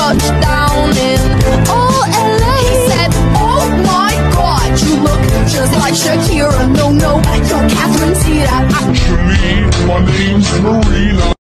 touched down in LA. He said, oh my God, you look just like Shakira. No, no, you're Catherine Zeta. Actually, my name's Marina.